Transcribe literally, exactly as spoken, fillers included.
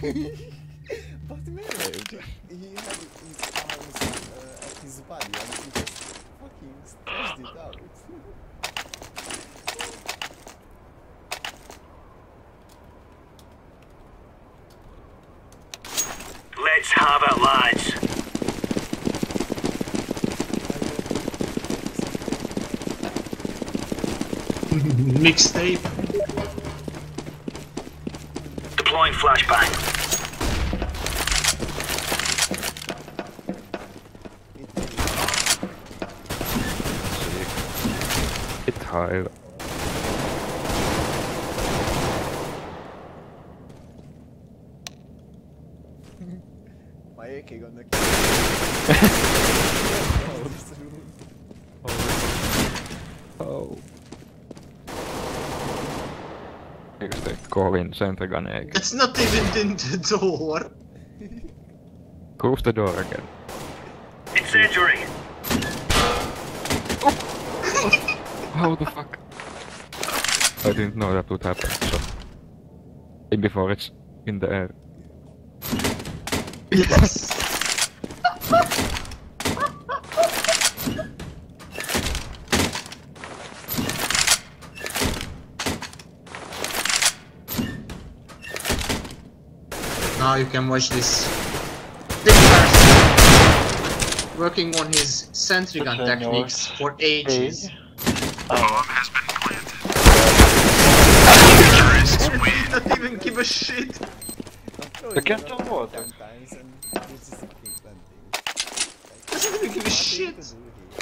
But man, he had his arms uh, at his body and he just fucking stretched it out. Let's have it, lads. Mixtape. Deploying flashbang. Hit high. My A K gonna Oh. Eikö te kovin Sentrigan eikä? That's not even in the door. Close the door again. Incendiary. How the fuck? I didn't know that would happen, so... Before it's in the air. Yes. Now you can watch this. This person working on his sentry gun techniques for ages. Bomb has been planted. Terrorists win. Not even give a shit. The can't tell what. Doesn't Doesn't even give a shit. shit.